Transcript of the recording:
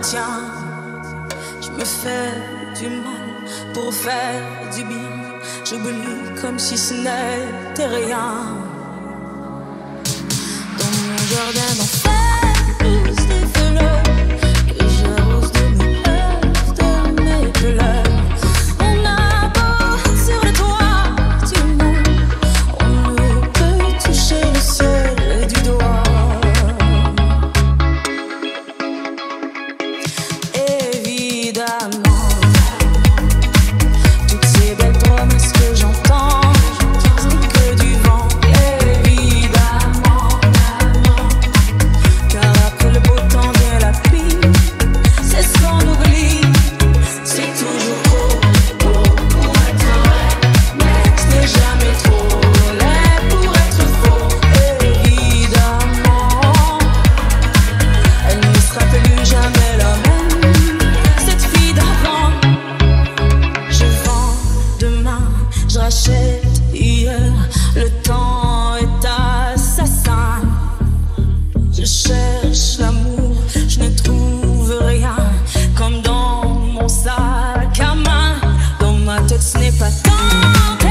retiens. Je me fais du mal pour faire du bien. J'oublie comme si ce n'était rien. Dans mon jardin d'enfer poussent des fleurs que j'arrose de mes pleurs, de mes pleurs. On a beau sur le toit du monde, on ne peut toucher le ciel du doigt. Évidemment, toutes ces belles promesses que j'entends, c'est que du vent. Évidemment, car après le beau temps vient la pluie. C'est ce qu'on oublie. C'est toujours trop beau pour être vrai, mais ce n'est jamais trop laid pour être faux. Évidemment, elle ne sera plus jamais la même, cette fille d'avant. Je vends demain, je rachète hier. Le temps est assassin. Je cherche l'amour, je ne trouve rien. Comme dans mon sac à main, dans ma tête ce n'est pas tant.